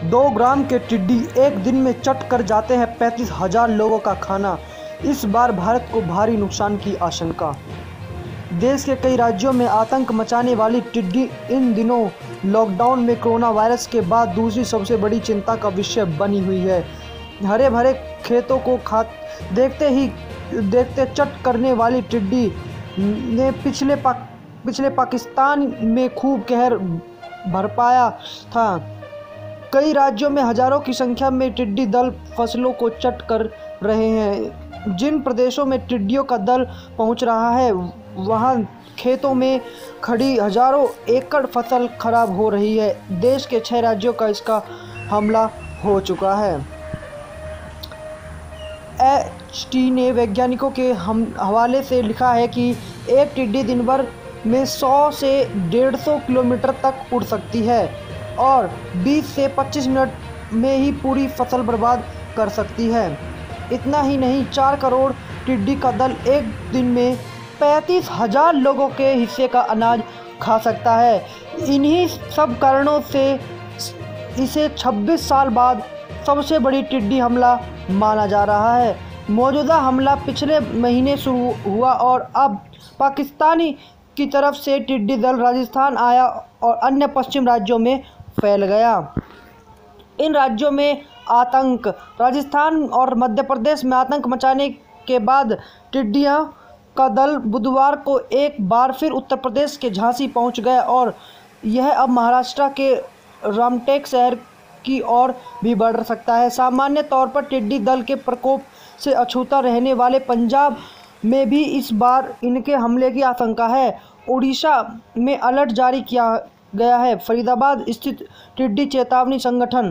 2 ग्राम के टिड्डी एक दिन में चट कर जाते हैं 35,000 लोगों का खाना। इस बार भारत को भारी नुकसान की आशंका। देश के कई राज्यों में आतंक मचाने वाली टिड्डी इन दिनों लॉकडाउन में कोरोना वायरस के बाद दूसरी सबसे बड़ी चिंता का विषय बनी हुई है। हरे भरे खेतों को देखते चट करने वाली टिड्डी ने पिछले पाकिस्तान में खूब कहर बरपाया था। कई राज्यों में हजारों की संख्या में टिड्डी दल फसलों को चट कर रहे हैं। जिन प्रदेशों में टिड्डियों का दल पहुंच रहा है वहां खेतों में खड़ी हजारों एकड़ फसल खराब हो रही है। देश के 6 राज्यों का इसका हमला हो चुका है। HT ने वैज्ञानिकों के हवाले से लिखा है कि एक टिड्डी दिन भर में 100 से 150 किलोमीटर तक उड़ सकती है और 20 से 25 मिनट में ही पूरी फसल बर्बाद कर सकती है। इतना ही नहीं, 4 करोड़ टिड्डी का दल एक दिन में 35,000 लोगों के हिस्से का अनाज खा सकता है। इन्हीं सब कारणों से इसे 26 साल बाद सबसे बड़ी टिड्डी हमला माना जा रहा है। मौजूदा हमला पिछले महीने शुरू हुआ और अब पाकिस्तानी की तरफ से टिड्डी दल राजस्थान आया और अन्य पश्चिम राज्यों में फैल गया। इन राज्यों में आतंक, राजस्थान और मध्य प्रदेश में आतंक मचाने के बाद टिड्डियों का दल बुधवार को एक बार फिर उत्तर प्रदेश के झांसी पहुंच गया और यह अब महाराष्ट्र के रामटेक शहर की ओर भी बढ़ सकता है। सामान्य तौर पर टिड्डी दल के प्रकोप से अछूता रहने वाले पंजाब में भी इस बार इनके हमले की आशंका है। उड़ीसा में अलर्ट जारी किया गया है। फरीदाबाद स्थित टिड्डी चेतावनी संगठन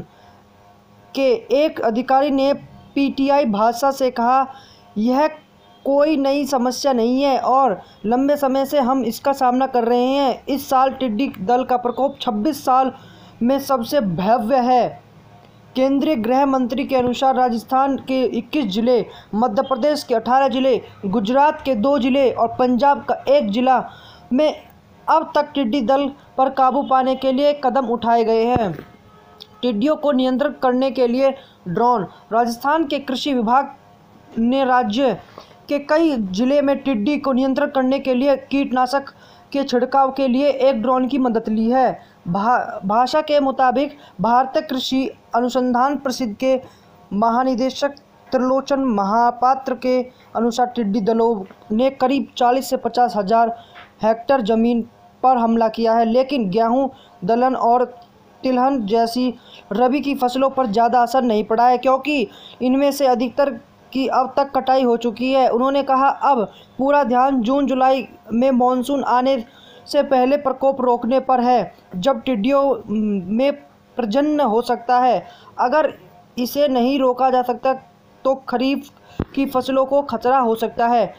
के एक अधिकारी ने PTI भाषा से कहा, यह कोई नई समस्या नहीं है और लंबे समय से हम इसका सामना कर रहे हैं। इस साल टिड्डी दल का प्रकोप 26 साल में सबसे भयावह है। केंद्रीय गृह मंत्री के अनुसार राजस्थान के 21 जिले, मध्य प्रदेश के 18 जिले, गुजरात के 2 जिले और पंजाब का 1 जिला में अब तक टिड्डी दल पर काबू पाने के लिए कदम उठाए गए हैं। टिड्डियों को नियंत्रित करने के लिए ड्रोन। राजस्थान के कृषि विभाग ने राज्य के कई जिले में टिड्डी को नियंत्रित करने के लिए कीटनाशक के छिड़काव के लिए एक ड्रोन की मदद ली है। भाषा के मुताबिक भारतीय कृषि अनुसंधान परिषद के महानिदेशक त्रिलोचन महापात्र के अनुसार टिड्डी दलों ने करीब 40 से 50 हज़ार हेक्टेयर ज़मीन पर हमला किया है, लेकिन गेहूं, दलहन और तिलहन जैसी रबी की फसलों पर ज़्यादा असर नहीं पड़ा है क्योंकि इनमें से अधिकतर की अब तक कटाई हो चुकी है। उन्होंने कहा, अब पूरा ध्यान जून-जुलाई में मानसून आने से पहले प्रकोप रोकने पर है, जब टिड्डियों में प्रजनन हो सकता है। अगर इसे नहीं रोका जा सकता तो खरीफ की फसलों को खतरा हो सकता है।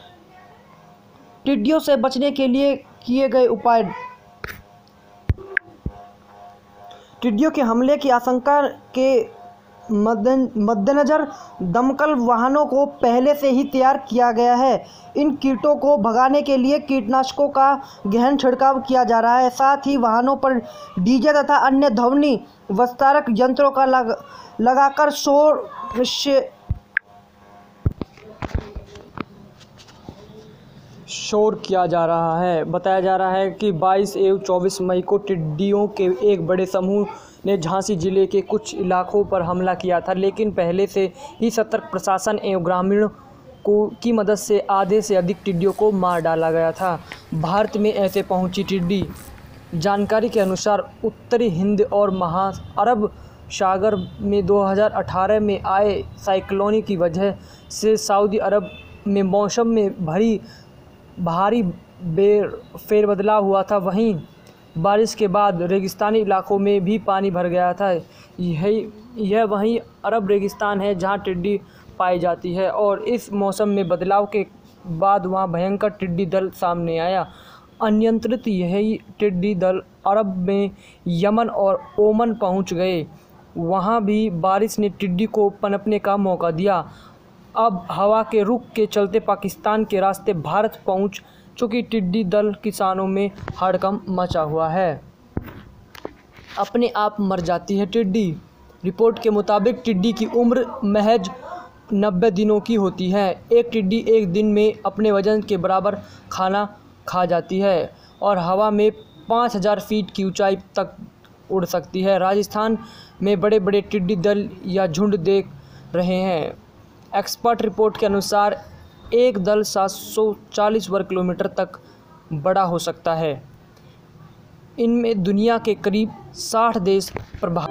टिड्डियों से बचने के लिए किए गए उपाय। टिड्डियों के हमले की आशंका के मद्देनज़र दमकल वाहनों को पहले से ही तैयार किया गया है। इन कीटों को भगाने के लिए कीटनाशकों का गहन छिड़काव किया जा रहा है। साथ ही वाहनों पर डीजे तथा अन्य ध्वनि विस्तारक यंत्रों का लगाकर शोर किया जा रहा है। बताया जा रहा है कि 22 एवं 24 मई को टिड्डियों के एक बड़े समूह ने झांसी जिले के कुछ इलाकों पर हमला किया था, लेकिन पहले से ही सतर्क प्रशासन एवं ग्रामीणों की मदद से आधे से अधिक टिड्डियों को मार डाला गया था। भारत में ऐसे पहुंची टिड्डी। जानकारी के अनुसार उत्तरी हिंद और महाअरब सागर में 2018 में आए साइक्लोन की वजह से सऊदी अरब में मौसम में भारी फेरबदलाव हुआ था। वहीं बारिश के बाद रेगिस्तानी इलाकों में भी पानी भर गया था। यह वहीं अरब रेगिस्तान है जहां टिड्डी पाई जाती है और इस मौसम में बदलाव के बाद वहां भयंकर टिड्डी दल सामने आया। अनियंत्रित यही टिड्डी दल अरब में यमन और ओमान पहुंच गए। वहां भी बारिश ने टिड्डी को पनपने का मौका दिया। अब हवा के रुख के चलते पाकिस्तान के रास्ते भारत पहुंच चुकी टिड्डी दल किसानों में हड़कंप मचा हुआ है। अपने आप मर जाती है टिड्डी। रिपोर्ट के मुताबिक टिड्डी की उम्र महज 90 दिनों की होती है। एक टिड्डी एक दिन में अपने वजन के बराबर खाना खा जाती है और हवा में 5000 फीट की ऊंचाई तक उड़ सकती है। राजस्थान में बड़े बड़े टिड्डी दल या झुंड देख रहे हैं। एक्सपर्ट रिपोर्ट के अनुसार एक दल 740 वर्ग किलोमीटर तक बड़ा हो सकता है। इनमें दुनिया के करीब 60 देश प्रभावित